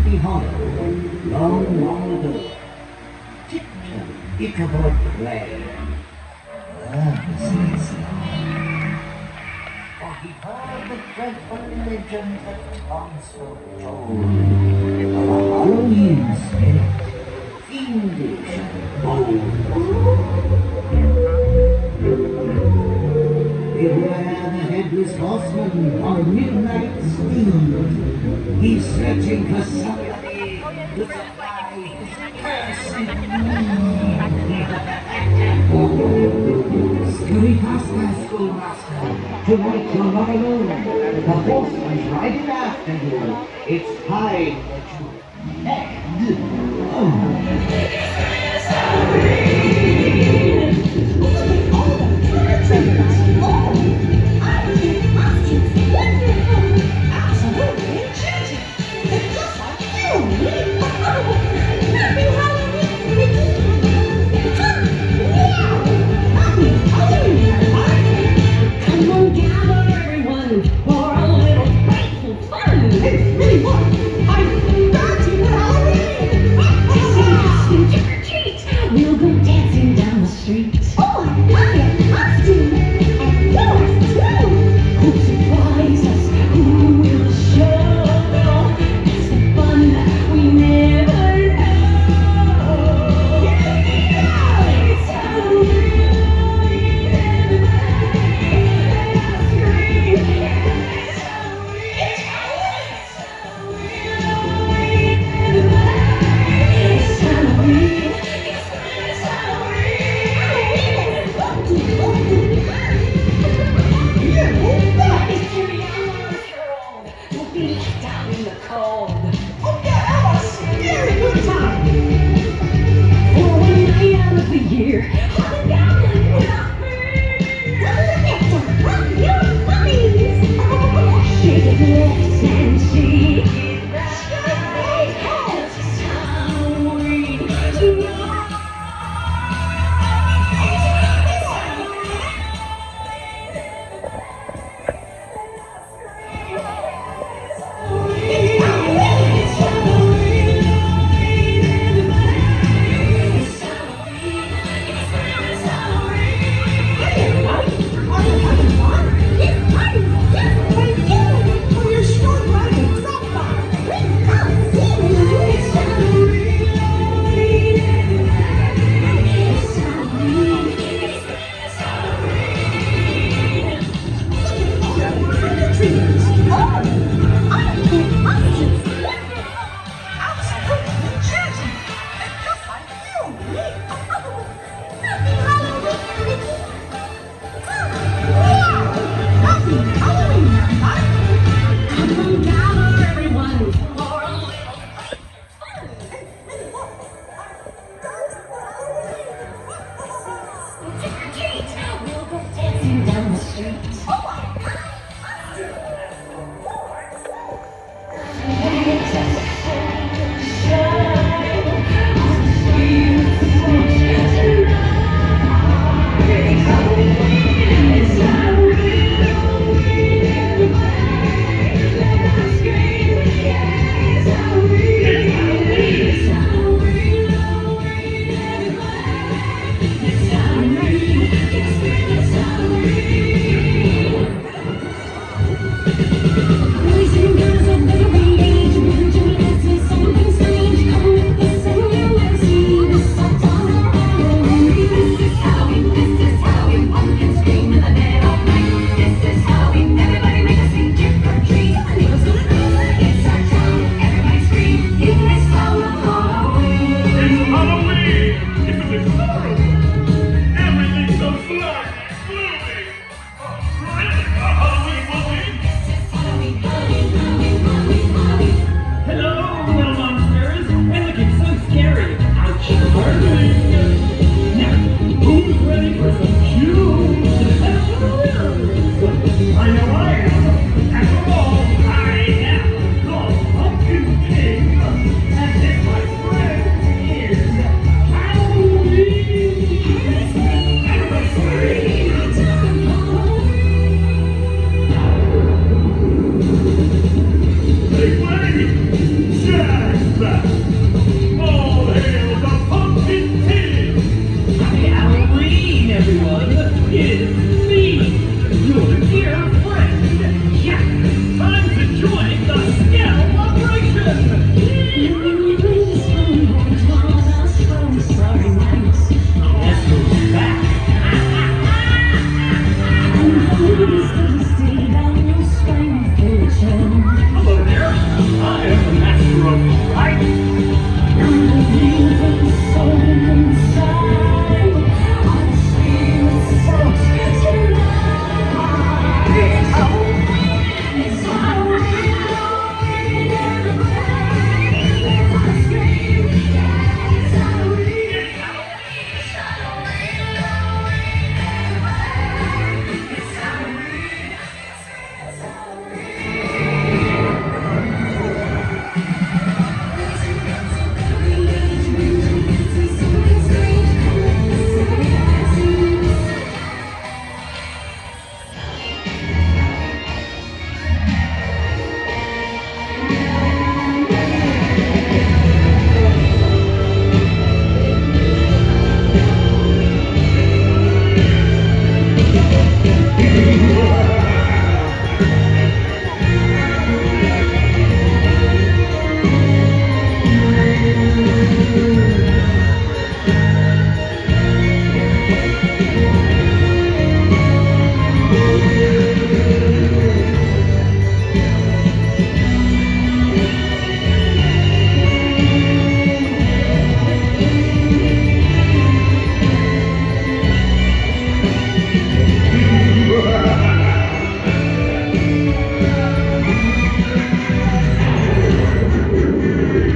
Sleepy Hollow, long, long ago. Tiptoe, Ichabod Crane. Nervously slow. For he heard the dreadful legend that once told of a Halloween spirit, fiendish and bold. Beware the Headless Horseman on a midnight steed. He's searching for somebody to supply his cursed need. Scurry past my schoolmaster. Tonight you're not alone. The horseman's riding after you. It's time that you head home. We'll go dancing down the street. Oh, I love it! Costume! And yours too! Who'll surprise us? Who will show? It's the fun we make.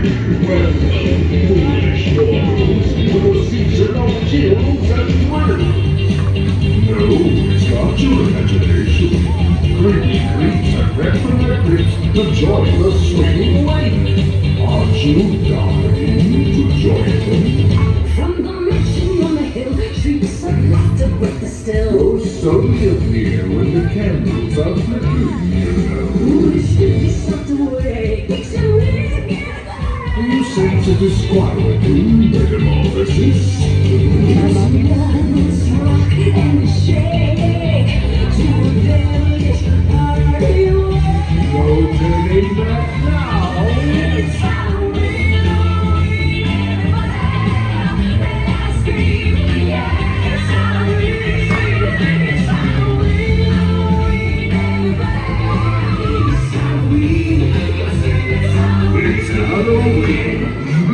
Well, foolish mortals for the season of chills and thrills. No, it's not your imagination. Creepy creeps and records enjoy the swinging wave. Aren't you dying to join them? From the mansion on the hill, shrieks of laughter break the still. Oh, so near when the candles are flickering, you know. Ooh, spooky swept away, makes you ready to get back. You sense a disquietude, metamorphosis. Let's rock and shake to a devilish party. No turning back now. It's Halloween, everybody, let us scream, yeah, it's Halloween, it's Halloween, everybody, it's Halloween, it's Halloween. It's Halloween.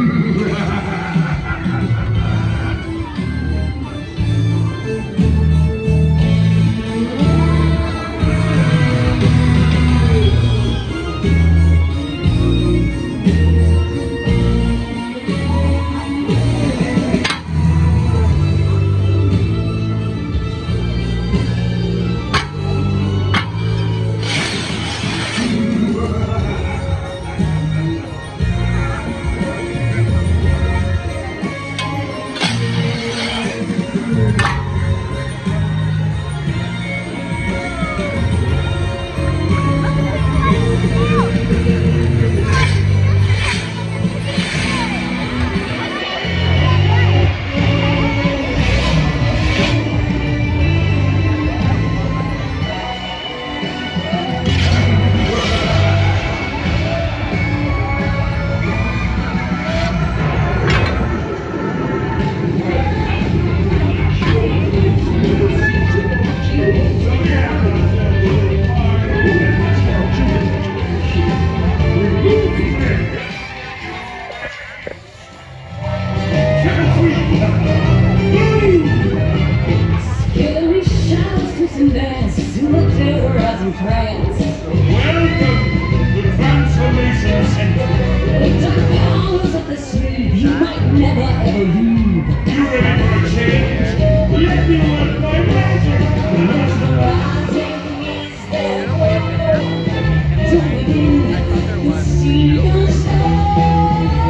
Scary shadows twist and dance to a terrorizing trance. Welcome to Transformation Center. The dark powers of the sleep you might never ever leave. You ready for a change? Let me work my magic. Rising is their way. Don't begin to see yourself.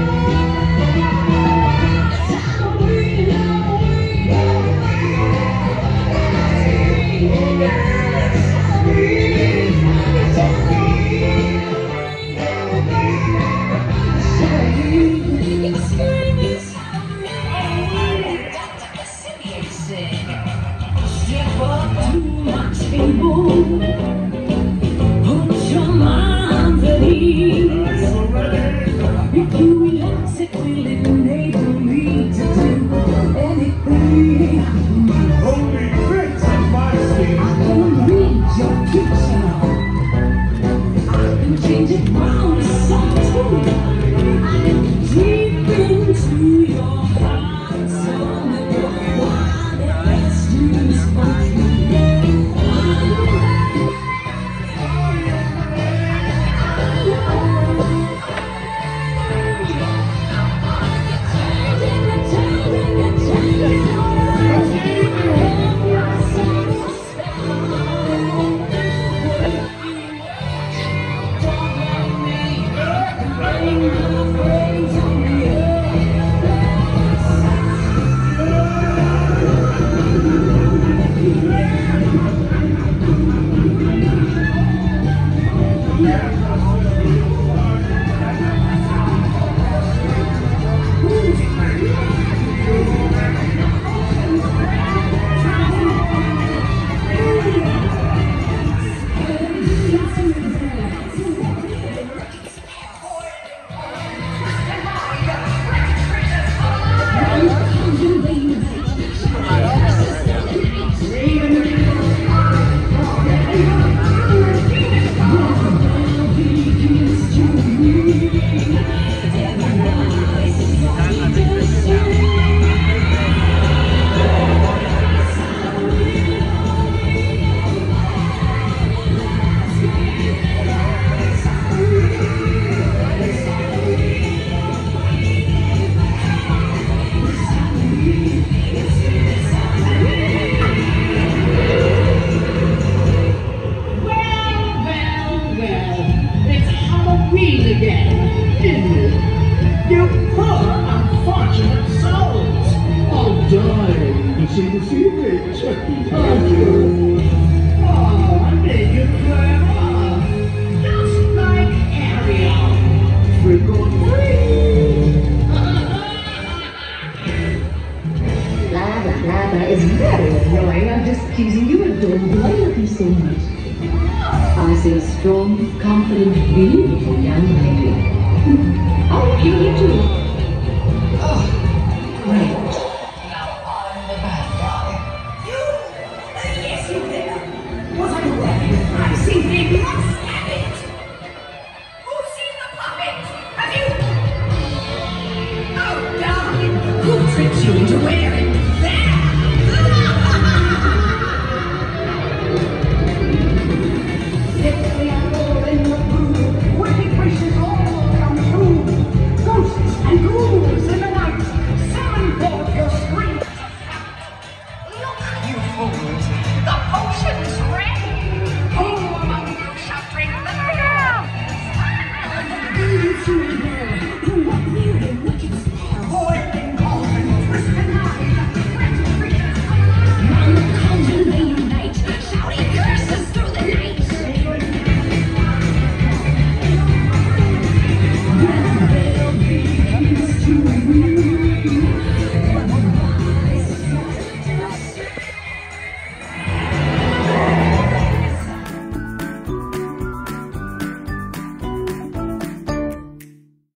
Step up to my table, put your mind at ease. If you relax it, will it